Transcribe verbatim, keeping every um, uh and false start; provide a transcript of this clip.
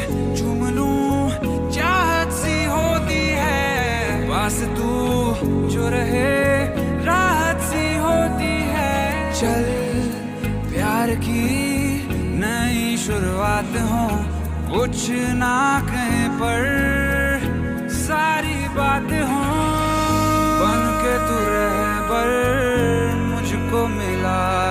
चूम लूं चाहत सी होती है, पास तू जो रहे राहत सी होती है। चल प्यार की नई शुरुआत हो, कुछ ना कहे पर सारी बात हो, बन के तू रहबर मुझको मिला